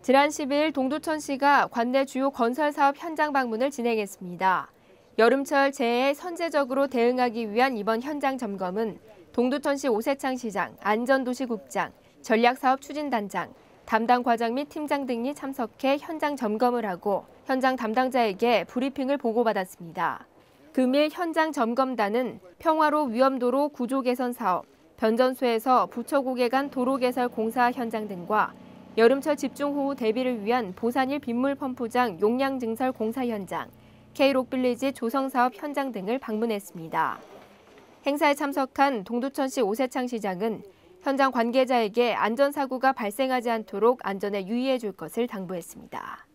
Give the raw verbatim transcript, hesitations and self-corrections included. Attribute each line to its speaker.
Speaker 1: 지난 십일 동두천시가 관내 주요 건설 사업 현장 방문을 진행했습니다. 여름철 재해에 선제적으로 대응하기 위한 이번 현장 점검은 동두천시 오세창 시장, 안전도시국장, 전략사업추진단장, 담당 과장 및 팀장 등이 참석해 현장 점검을 하고 현장 담당자에게 브리핑을 보고받았습니다. 금일 현장 점검단은 평화로 위험도로 구조 개선 사업, 변전소에서 부처국에 간 도로 개설 공사 현장 등과 여름철 집중호우 대비를 위한 보산일 빗물 펌프장 용량 증설 공사 현장, K록빌리지 조성사업 현장 등을 방문했습니다. 행사에 참석한 동두천시 오세창 시장은 현장 관계자에게 안전사고가 발생하지 않도록 안전에 유의해 줄 것을 당부했습니다.